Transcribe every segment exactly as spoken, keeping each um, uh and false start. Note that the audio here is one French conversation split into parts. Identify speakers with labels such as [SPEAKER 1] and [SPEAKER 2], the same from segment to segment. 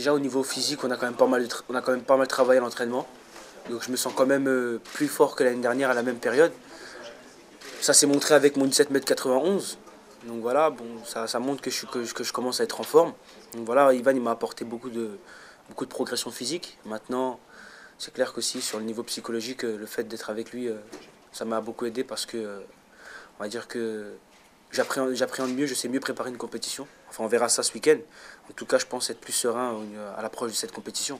[SPEAKER 1] déjà au niveau physique, on a quand même pas mal, on a quand même pas mal travaillé à l'entraînement. Donc je me sens quand même euh, plus fort que l'année dernière à la même période. Ça s'est montré avec mon dix-sept mètres quatre-vingt-onze. Donc voilà, bon, ça, ça montre que je, que, que je commence à être en forme. Donc voilà, Ivan il m'a apporté beaucoup de, beaucoup de progression physique. Maintenant, c'est clair qu'aussi sur le niveau psychologique, le fait d'être avec lui, ça m'a beaucoup aidé parce que, on va dire que j'appréhende mieux, je sais mieux préparer une compétition. Enfin, on verra ça ce week-end. En tout cas, je pense être plus serein à l'approche de cette compétition.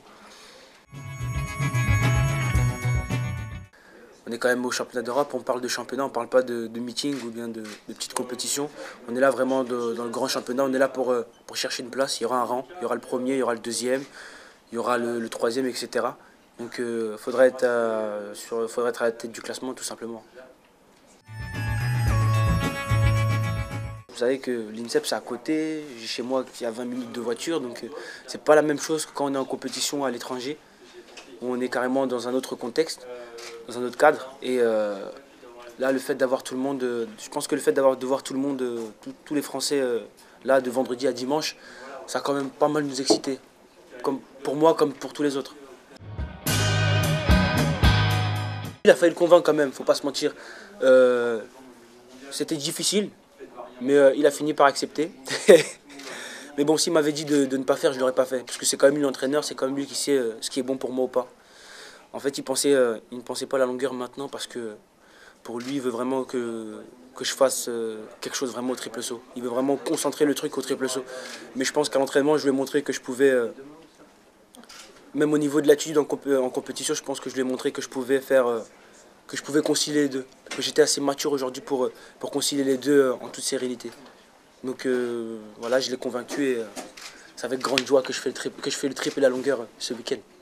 [SPEAKER 1] On est quand même au championnat d'Europe, on parle de championnat, on ne parle pas de, de meeting ou bien de, de petites compétitions. On est là vraiment de, dans le grand championnat, on est là pour, pour chercher une place. Il y aura un rang, il y aura le premier, il y aura le deuxième, il y aura le, le troisième, et cetera. Donc il euh, faudrait, être, euh, sur, faudrait être à la tête du classement tout simplement. Vous savez que l'INSEP c'est à côté, j'ai chez moi il y a vingt minutes de voiture, donc euh, c'est pas la même chose que quand on est en compétition à l'étranger, où on est carrément dans un autre contexte, dans un autre cadre. Et euh, là, le fait d'avoir tout le monde, euh, je pense que le fait d'avoir de voir tout le monde, euh, tout, tous les Français euh, là de vendredi à dimanche, ça a quand même pas mal nous excité, comme pour moi comme pour tous les autres. Il a fallu le convaincre quand même, faut pas se mentir. Euh, C'était difficile, mais euh, il a fini par accepter. Mais bon, s'il m'avait dit de, de ne pas faire, je ne l'aurais pas fait. Parce que c'est quand même lui l'entraîneur, c'est quand même lui qui sait euh, ce qui est bon pour moi ou pas. En fait, il, pensait, euh, il ne pensait pas à la longueur maintenant parce que pour lui, il veut vraiment que, que je fasse euh, quelque chose vraiment au triple saut. Il veut vraiment concentrer le truc au triple saut. Mais je pense qu'à l'entraînement, je lui ai montré que je pouvais, euh, même au niveau de l'attitude en, comp en compétition, je pense que je lui ai montré que je pouvais faire, euh, que je pouvais concilier les deux. Que j'étais assez mature aujourd'hui pour, euh, pour concilier les deux euh, en toute sérénité. Donc euh, voilà, je l'ai convaincu et euh, c'est avec grande joie que je fais le triple, que je fais le triple et la longueur euh, ce week-end.